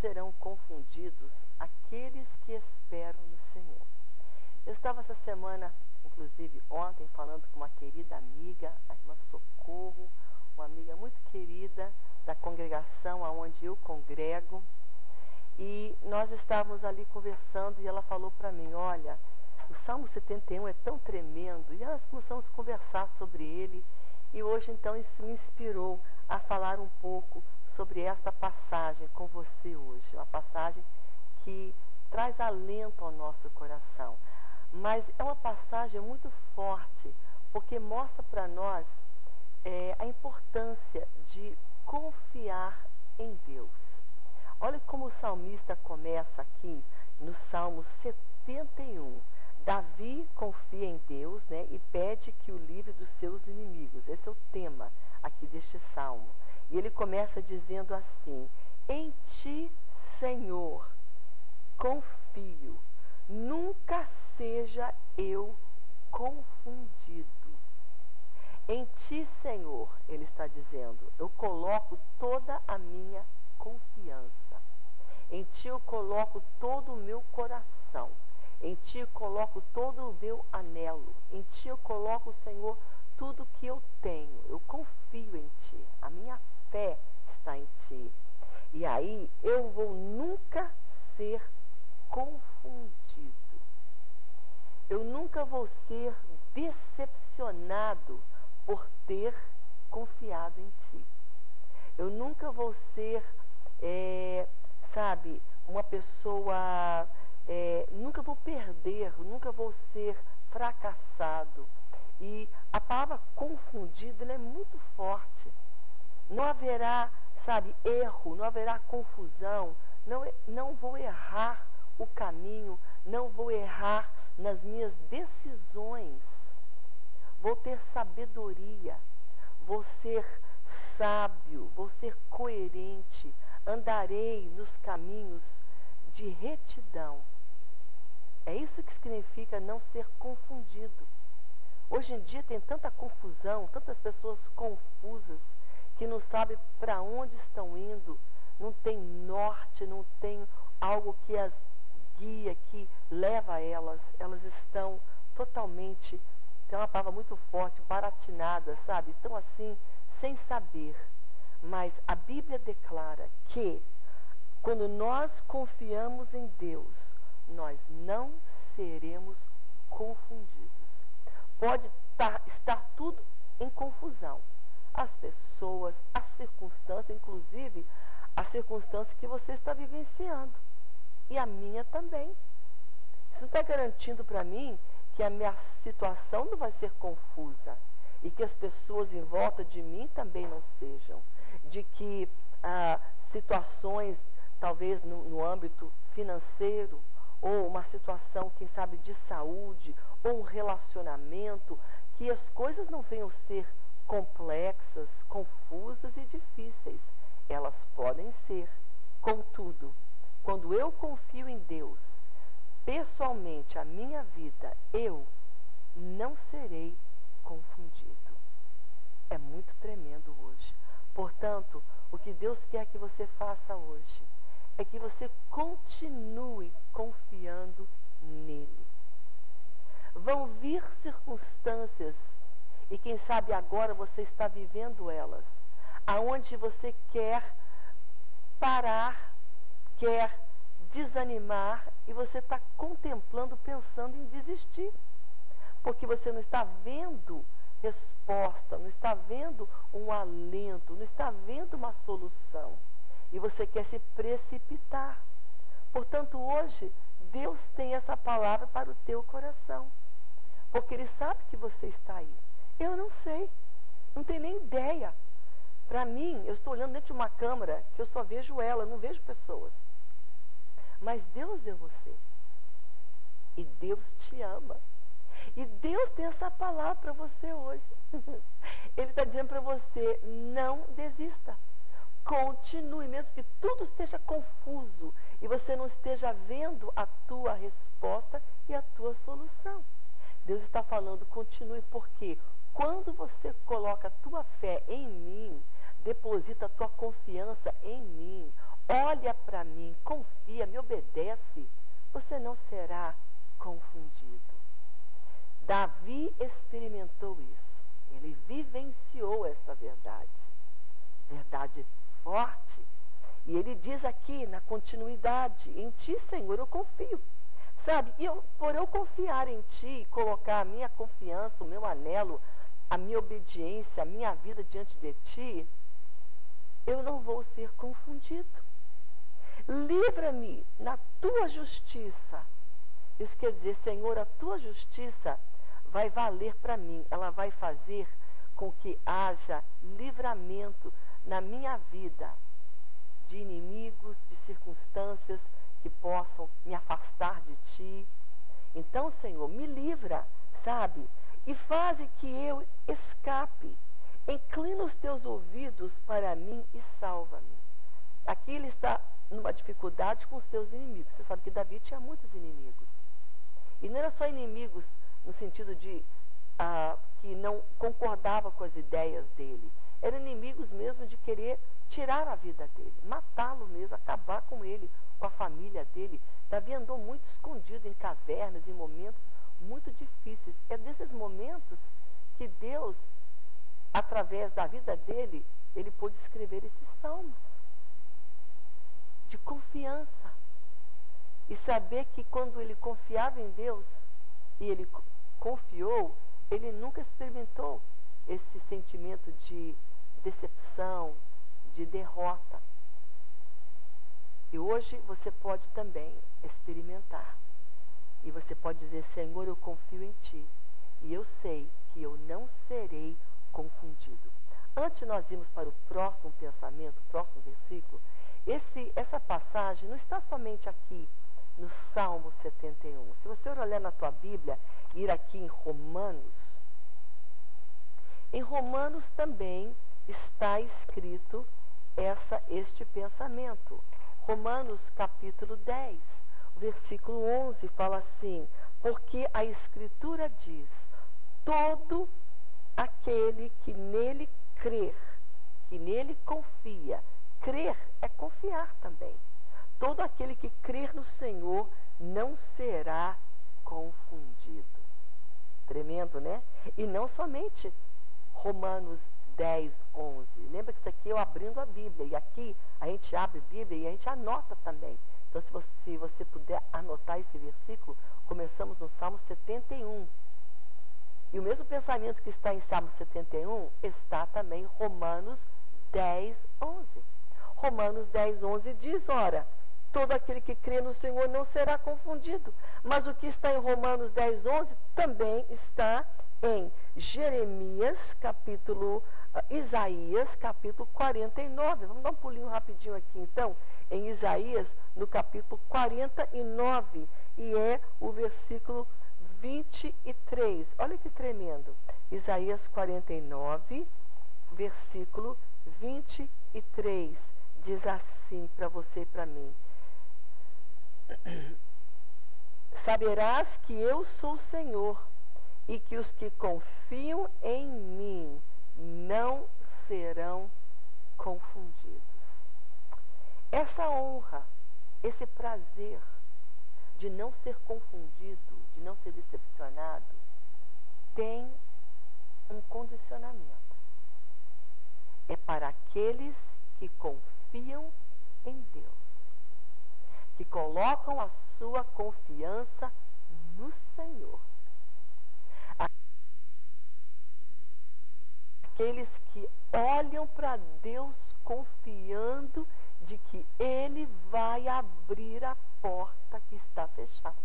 serão confundidos aqueles que esperam no Senhor. Eu estava essa semana, inclusive ontem, falando com uma querida amiga, a irmã Socorro, uma amiga muito querida da congregação aonde eu congrego. E nós estávamos ali conversando e ela falou para mim, olha, o Salmo 71 é tão tremendo. E nós começamos a conversar sobre ele. E hoje, então, isso me inspirou a falar um pouco sobre esta passagem com você hoje. Uma passagem que traz alento ao nosso coração. Mas é uma passagem muito forte, porque mostra para nós a importância de confiar em Deus. Olha como o salmista começa aqui no Salmo 71. Davi confia em Deus, né, e pede que o livre dos seus inimigos. Esse é o tema aqui deste salmo. E ele começa dizendo assim: em ti, Senhor, confio, nunca seja eu confundido. Em ti, Senhor, ele está dizendo, eu coloco toda a minha confiança. Em ti eu coloco todo o meu coração. Em ti eu coloco todo o meu anelo. Em ti eu coloco, Senhor, tudo que eu tenho. Eu confio em ti. A minha fé está em ti. E aí eu vou nunca ser confundido. Eu nunca vou ser decepcionado por ter confiado em ti. Eu nunca vou ser, uma pessoa, nunca vou perder, nunca vou ser fracassado. E a palavra confundido, ela é muito forte. Não haverá, erro, não haverá confusão, não vou errar o caminho, não vou errar nas minhas decisões. Vou ter sabedoria, vou ser sábio, vou ser coerente, andarei nos caminhos de retidão. É isso que significa não ser confundido. Hoje em dia tem tanta confusão, tantas pessoas confusas, que não sabem para onde estão indo, não tem norte, não tem algo que as guia, que leva elas estão totalmente, tem uma palavra muito forte, baratinadas, Estão assim, sem saber. Mas a Bíblia declara que, quando nós confiamos em Deus, nós não seremos confundidos. Pode estar tudo em confusão. As pessoas, as circunstâncias, inclusive a circunstância que você está vivenciando. E a minha também. Isso não está garantindo para mim que a minha situação não vai ser confusa. E que as pessoas em volta de mim também não sejam. De que situações, talvez no âmbito financeiro, ou uma situação, quem sabe, de saúde, ou um relacionamento, que as coisas não venham ser complexas, confusas e difíceis. Elas podem ser. Contudo, quando eu confio em Deus, pessoalmente, a minha vida, eu não serei confundido. É muito tremendo hoje. Portanto, o que Deus quer que você faça hoje é que você continue confiando nele. Vão vir circunstâncias, e quem sabe agora você está vivendo elas, aonde você quer parar, quer desanimar, e você está contemplando, pensando em desistir. Porque você não está vendo resposta, não está vendo um alento, não está vendo uma solução. E você quer se precipitar. Portanto, hoje, Deus tem essa palavra para o teu coração. Porque Ele sabe que você está aí. Eu não sei, não tenho nem ideia. Para mim, eu estou olhando dentro de uma câmera que eu só vejo ela, não vejo pessoas. Mas Deus vê você. E Deus te ama. E Deus tem essa palavra para você hoje. Ele está dizendo para você, não desista. Continue, mesmo que tudo esteja confuso e você não esteja vendo a tua resposta e a tua solução. Deus está falando, continue, porque quando você coloca a tua fé em mim, deposita a tua confiança em mim, olha para mim, confia, me obedece, você não será confundido. Davi experimentou isso. Ele vivenciou esta verdade. Verdade forte. E ele diz aqui, na continuidade, em ti, Senhor, eu confio. Sabe, por eu confiar em ti, colocar a minha confiança, o meu anelo, a minha obediência, a minha vida diante de ti, eu não vou ser confundido. Livra-me na tua justiça. Isso quer dizer, Senhor, a tua justiça vai valer para mim. Ela vai fazer com que haja livramento na minha vida de inimigos, de circunstâncias que possam me afastar de ti. Então, Senhor, me livra, sabe? E faze que eu escape. Inclina os teus ouvidos para mim e salva-me. Aqui ele está numa dificuldade com os seus inimigos. Você sabe que Davi tinha muitos inimigos. E não era só inimigos no sentido de que não concordava com as ideias dele. Eram inimigos mesmo de querer tirar a vida dele, matá-lo mesmo, acabar com ele, com a família dele. Davi andou muito escondido em cavernas, em momentos muito difíceis. É desses momentos que Deus, através da vida dele, ele pôde escrever esses salmos de confiança. E saber que quando ele confiava em Deus, e ele confiou, ele nunca experimentou esse sentimento de decepção, de derrota. E hoje você pode também experimentar. E você pode dizer, Senhor, eu confio em ti. E eu sei que eu não serei confundido. Antes de nós irmos para o próximo pensamento, o próximo versículo, essa passagem não está somente aqui no Salmo 71. Se você olhar na tua Bíblia, ir aqui em Romanos também está escrito este pensamento. Romanos capítulo 10, versículo 11 fala assim: porque a Escritura diz, todo aquele que nele crer, que nele confia, crer é confiar também. Todo aquele que crer no Senhor não será confundido. Tremendo, né? E não somente Romanos 10, 11. Lembra que isso aqui é eu abrindo a Bíblia. E aqui a gente abre a Bíblia e a gente anota também. Então, se você puder anotar esse versículo, começamos no Salmo 71. E o mesmo pensamento que está em Salmo 71 está também em Romanos 10, 11. Romanos 10, 11 diz, ora, todo aquele que crê no Senhor não será confundido. Mas o que está em Romanos 10, 11 também está em Isaías, capítulo 49. Vamos dar um pulinho rapidinho aqui, então, em Isaías, no capítulo 49, e é o versículo 23. Olha que tremendo. Isaías 49, versículo 23, diz assim para você e para mim. Saberás que eu sou o Senhor, e que os que confiam em mim não serão confundidos. Essa honra, esse prazer de não ser confundido, de não ser decepcionado, tem um condicionamento. É para aqueles que confiam em Deus, que colocam a sua confiança no Senhor. Aqueles que olham para Deus confiando de que Ele vai abrir a porta que está fechada.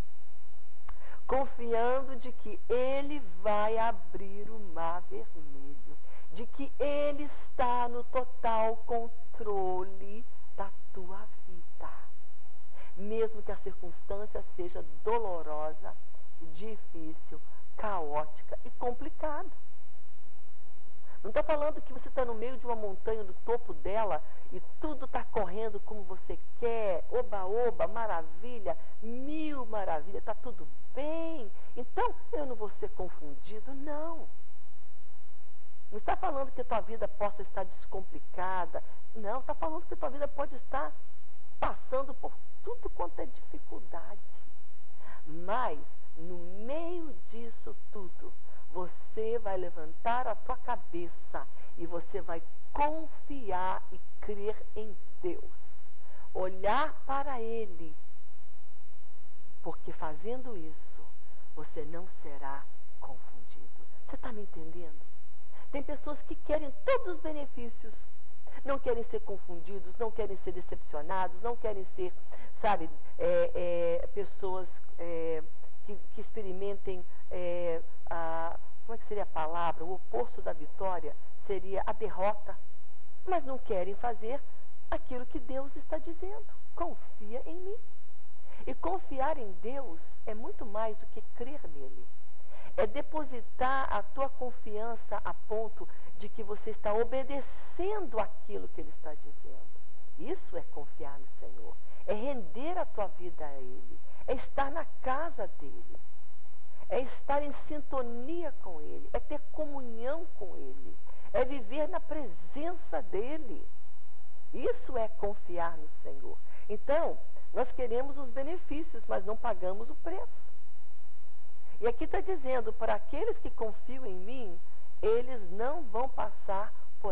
Confiando de que Ele vai abrir o mar vermelho. De que Ele está no total controle da tua vida. Mesmo que a circunstância seja dolorosa, difícil, caótica e complicada. Não estou falando que você está no meio de uma montanha, no topo dela, e tudo está correndo como você quer, oba, oba, maravilha, mil maravilhas, está tudo bem. Então, eu não vou ser confundido, não. Não está falando que a tua vida possa estar descomplicada. Não, está falando que a tua vida pode estar passando por tudo quanto é dificuldade. Mas, no meio disso tudo, você vai levantar a tua cabeça e você vai confiar e crer em Deus. Olhar para Ele. Porque fazendo isso, você não será confundido. Você está me entendendo? Tem pessoas que querem todos os benefícios. Não querem ser confundidos, não querem ser decepcionados, não querem ser, sabe, pessoas que experimentem, como é que seria a palavra? O oposto da vitória seria a derrota. Mas não querem fazer aquilo que Deus está dizendo. Confia em mim. E confiar em Deus é muito mais do que crer nele. É depositar a tua confiança a ponto de que você está obedecendo aquilo que Ele está dizendo. Isso é confiar no Senhor. É render a tua vida a Ele. É estar na casa dEle. É estar em sintonia com Ele. É ter comunhão com Ele. É viver na presença dEle. Isso é confiar no Senhor. Então, nós queremos os benefícios, mas não pagamos o preço. E aqui está dizendo, para aqueles que confiam em mim, eles não vão passar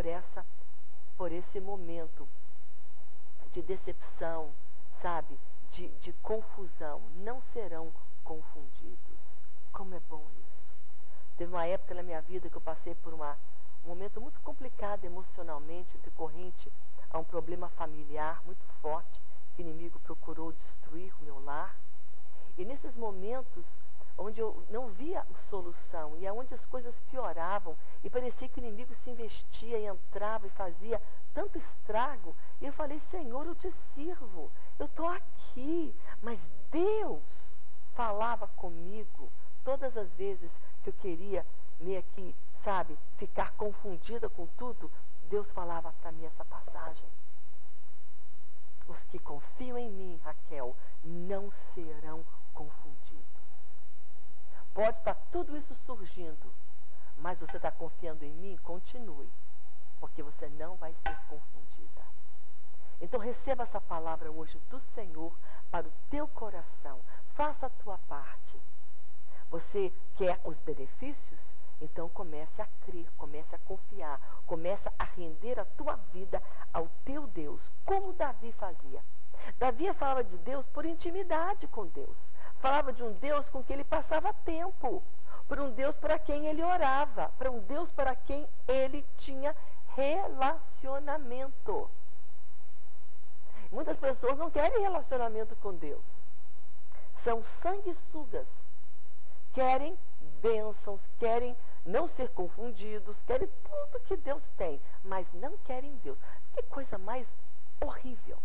por esse momento de decepção, sabe? De confusão. Não serão confundidos. Como é bom isso. Teve uma época na minha vida que eu passei por um momento muito complicado emocionalmente, decorrente a um problema familiar muito forte, que o inimigo procurou destruir o meu lar. E nesses momentos onde eu não via solução e onde as coisas pioravam e parecia que o inimigo se investia e entrava e fazia tanto estrago, e eu falei, Senhor, eu te sirvo, eu estou aqui, mas Deus falava comigo todas as vezes que eu queria meio que, sabe, ficar confundida com tudo. Deus falava para mim essa passagem: os que confiam em mim, Raquel, não serão confundidos. Pode estar tudo isso surgindo, mas você está confiando em mim? Continue, porque você não vai ser confundida. Então receba essa palavra hoje do Senhor para o teu coração. Faça a tua parte. Você quer os benefícios? Então comece a crer, comece a confiar, comece a render a tua vida ao teu Deus, como Davi fazia. Davi falava de Deus por intimidade com Deus. Falava de um Deus com quem ele passava tempo, por um Deus para quem ele orava, para um Deus para quem ele tinha relacionamento. Muitas pessoas não querem relacionamento com Deus. São sanguessugas. Querem bênçãos, querem não ser confundidos, querem tudo que Deus tem, mas não querem Deus. Que coisa mais horrível.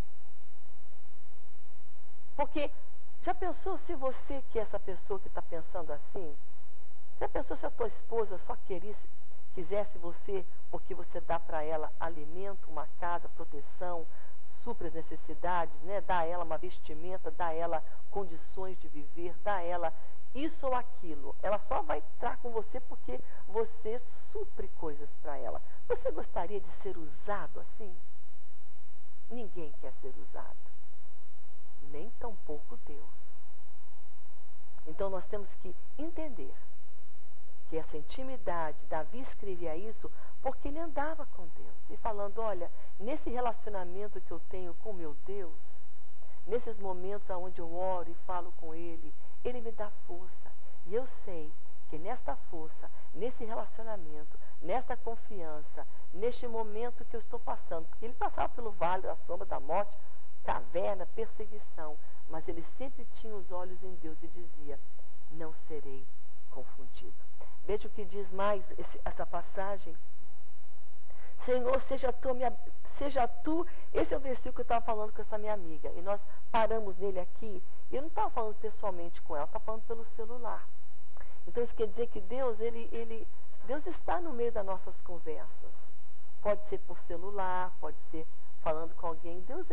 Porque já pensou se você, que é essa pessoa que está pensando assim, já pensou se a tua esposa só quisesse você porque você dá para ela alimento, uma casa, proteção, supra as necessidades, né? Dá a ela uma vestimenta, dá a ela condições de viver, dá a ela isso ou aquilo. Ela só vai estar com você porque você supre coisas para ela. Você gostaria de ser usado assim? Ninguém quer ser usado. Nem tampouco Deus. Então nós temos que entender que essa intimidade, Davi escrevia isso porque ele andava com Deus. E falando, olha, nesse relacionamento que eu tenho com meu Deus, nesses momentos onde eu oro e falo com Ele, Ele me dá força. E eu sei que nesta força, nesse relacionamento, nesta confiança, neste momento que eu estou passando, porque ele passava pelo vale da sombra da morte, caverna, perseguição, mas ele sempre tinha os olhos em Deus e dizia, não serei confundido. Veja o que diz mais essa passagem. Senhor, seja tu, esse é o versículo que eu estava falando com essa minha amiga, e nós paramos nele aqui, e eu não estava falando pessoalmente com ela, estava falando pelo celular. Então isso quer dizer que Deus, Deus está no meio das nossas conversas. Pode ser por celular, pode ser falando com alguém. Deus,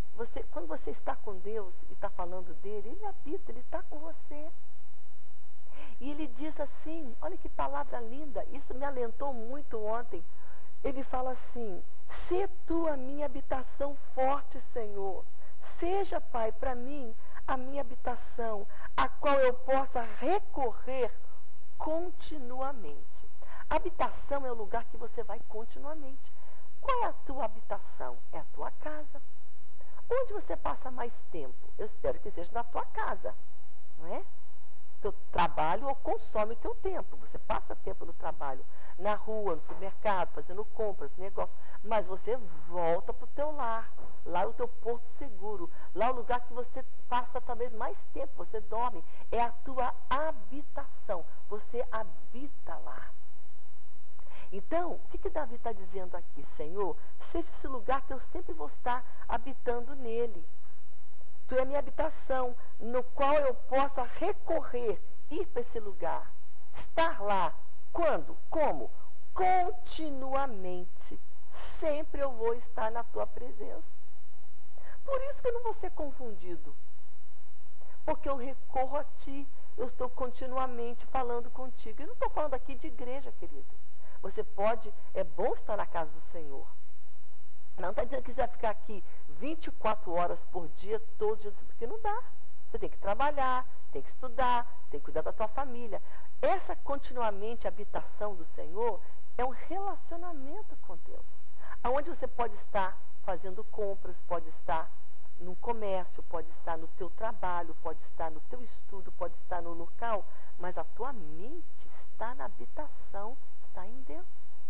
quando você está com Deus e está falando dele, ele habita, ele está com você. E ele diz assim, olha que palavra linda, isso me alentou muito ontem. Ele fala assim: sê tu a minha habitação forte, Senhor. Seja, Pai, para mim a minha habitação, a qual eu possa recorrer continuamente. A habitação é o lugar que você vai continuamente. Qual é a tua habitação? É a tua casa. Onde você passa mais tempo? Eu espero que seja na tua casa, não é? Teu trabalho consome o teu tempo. Você passa tempo no trabalho, na rua, no supermercado, fazendo compras, negócios. Mas você volta para o teu lar. Lá é o teu porto seguro. Lá é o lugar que você passa talvez mais tempo. Você dorme. É a tua habitação. Você habita lá. Então, o que Davi está dizendo aqui? Senhor, seja esse lugar que eu sempre vou estar habitando nele. Tu é a minha habitação, no qual eu possa recorrer, ir para esse lugar. Estar lá. Quando? Como? Continuamente. Sempre eu vou estar na tua presença. Por isso que eu não vou ser confundido. Porque eu recorro a ti. Eu estou continuamente falando contigo. Eu não estou falando aqui de igreja, querido. Você pode, é bom estar na casa do Senhor. Não está dizendo que você vai ficar aqui 24 horas por dia, todos os dias, porque não dá. Você tem que trabalhar, tem que estudar, tem que cuidar da tua família. Essa continuamente habitação do Senhor é um relacionamento com Deus. Onde você pode estar fazendo compras, pode estar no comércio, pode estar no teu trabalho, pode estar no teu estudo, pode estar no local, mas a tua mente está na habitação, está em Deus.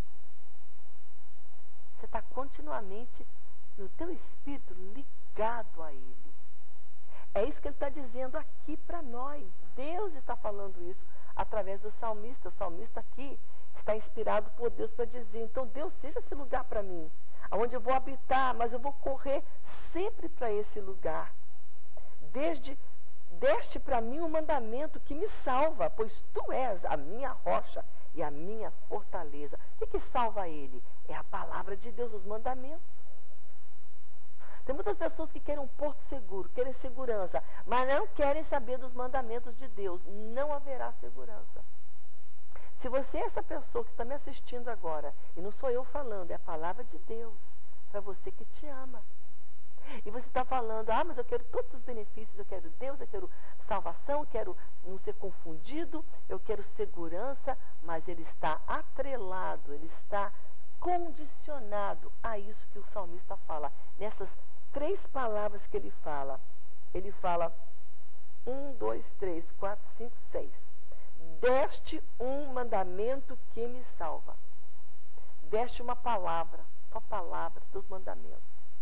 Você está continuamente no teu espírito ligado a Ele. É isso que Ele está dizendo aqui para nós. Deus está falando isso através do salmista. O salmista aqui está inspirado por Deus para dizer: então Deus, seja esse lugar para mim, onde eu vou habitar, mas eu vou correr sempre para esse lugar. Deste para mim um mandamento que me salva, pois tu és a minha rocha e a minha fortaleza. O que salva ele? É a palavra de Deus, os mandamentos. Tem muitas pessoas que querem um porto seguro, querem segurança, mas não querem saber dos mandamentos de Deus. Não haverá segurança. Se você é essa pessoa que está me assistindo agora, e não sou eu falando, é a palavra de Deus, para você que te ama. E você está falando: ah, mas eu quero todos os benefícios, eu quero Deus, eu quero salvação, eu quero não ser confundido, eu quero segurança, mas ele está atrelado, ele está condicionado a isso que o salmista fala. Nessas 3 palavras que ele fala 1, 2, 3, 4, 5, 6. Deste um mandamento que me salva. Deste uma palavra, tua palavra, teus mandamentos.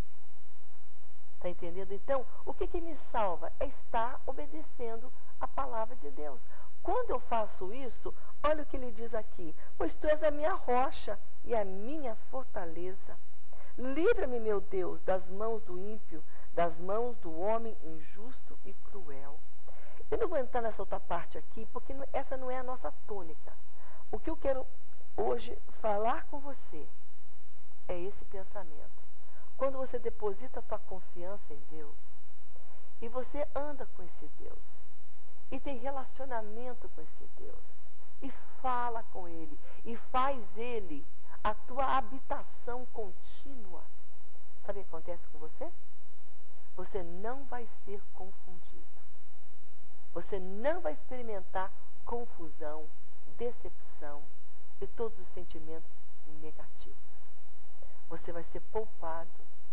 Está entendendo? Então, o que me salva? É estar obedecendo a palavra de Deus. Quando eu faço isso, olha o que ele diz aqui: pois tu és a minha rocha e a minha fortaleza. Livra-me, meu Deus, das mãos do ímpio, das mãos do homem injusto e cruel. Eu não vou entrar nessa outra parte aqui, porque essa não é a nossa tônica. O que eu quero hoje falar com você é esse pensamento. Quando você deposita a tua confiança em Deus, e você anda com esse Deus, e tem relacionamento com esse Deus, e fala com Ele, e faz Ele a tua habitação contínua, sabe o que acontece com você? Você não vai ser confundido. Você não vai experimentar confusão, decepção e todos os sentimentos negativos. Você vai ser poupado.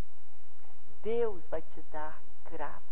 Deus vai te dar graça.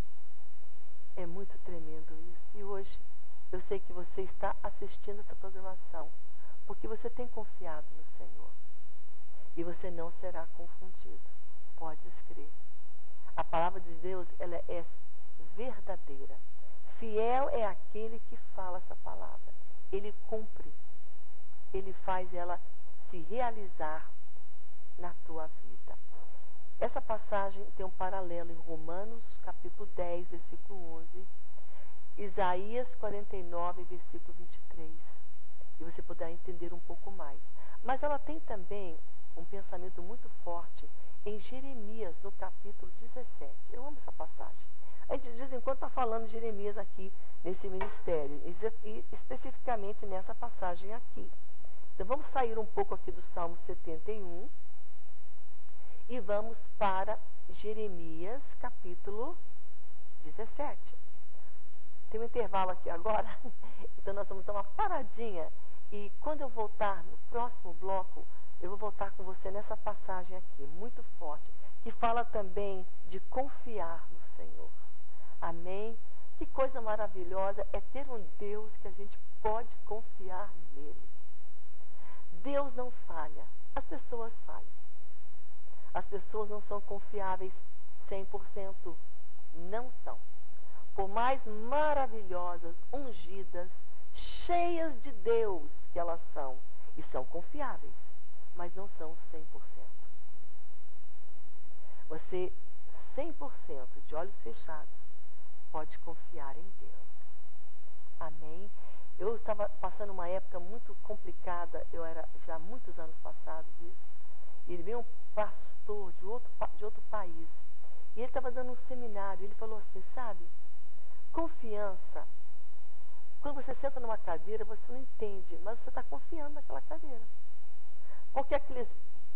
É muito tremendo isso. E hoje eu sei que você está assistindo essa programação porque você tem confiado no Senhor. E você não será confundido. Podes crer. A palavra de Deus, ela é verdadeira. Fiel é aquele que fala essa palavra. Ele cumpre. Ele faz ela se realizar na tua vida. Essa passagem tem um paralelo em Romanos, capítulo 10, versículo 11. Isaías 49, versículo 23. E você poderá entender um pouco mais. Mas ela tem também um pensamento muito forte em Jeremias, no capítulo 17. Eu amo essa passagem. A gente de vez em quando está falando de Jeremias aqui nesse ministério, e especificamente nessa passagem aqui. Então vamos sair um pouco aqui do Salmo 71 e vamos para Jeremias capítulo 17. Tem um intervalo aqui agora, então nós vamos dar uma paradinha. E quando eu voltar no próximo bloco, eu vou voltar com você nessa passagem aqui, muito forte, que fala também de confiar no Senhor. Amém? Que coisa maravilhosa é ter um Deus que a gente pode confiar nele. Deus não falha, as pessoas falham. As pessoas não são confiáveis 100%, não são. Por mais maravilhosas, ungidas, cheias de Deus que elas são, e são confiáveis, mas não são 100%. Você, 100%, de olhos fechados, pode confiar em Deus. Amém? Eu estava passando uma época muito complicada, eu era já há muitos anos passados isso, e veio um pastor de outro país, e ele estava dando um seminário, ele falou assim, sabe, confiança, quando você senta numa cadeira, você não entende, mas você está confiando naquela cadeira. Porque aquelas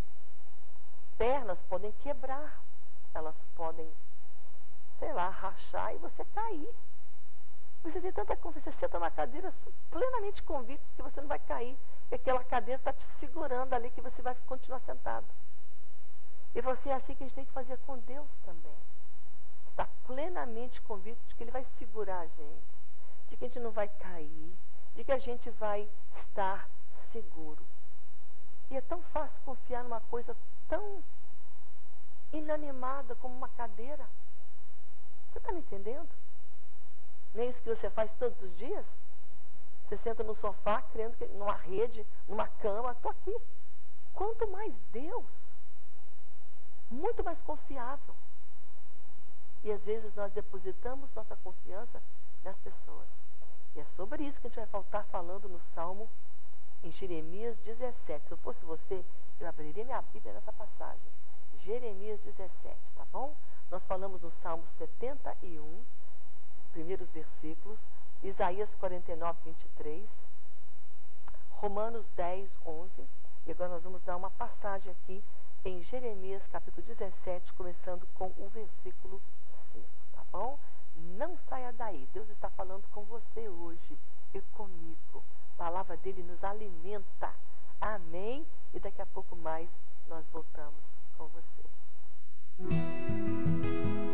pernas podem quebrar, elas podem, sei lá, rachar e você cair. Você tem tanta confiança, você senta numa cadeira plenamente convicto que você não vai cair, que aquela cadeira está te segurando ali, que você vai continuar sentado. E você é assim que a gente tem que fazer com Deus também. Está plenamente convicto de que Ele vai segurar a gente, de que a gente não vai cair, de que a gente vai estar seguro. E é tão fácil confiar numa coisa tão inanimada como uma cadeira. Você está me entendendo? Não é isso que você faz todos os dias? Você senta no sofá, crendo que numa rede, numa cama, estou aqui. Quanto mais Deus, muito mais confiável. E às vezes nós depositamos nossa confiança nas pessoas. E é sobre isso que a gente vai estar falando no Salmo, em Jeremias 17. Se eu fosse você, eu abriria minha Bíblia nessa passagem. Jeremias 17, tá bom? Nós falamos no Salmo 71, primeiros versículos, Isaías 49, 23, Romanos 10, 11. E agora nós vamos dar uma passagem aqui em Jeremias capítulo 17, começando com o versículo 5, tá bom? Não saia daí, Deus está falando com você hoje e comigo. A palavra dele nos alimenta. Amém? E daqui a pouco mais nós voltamos com você.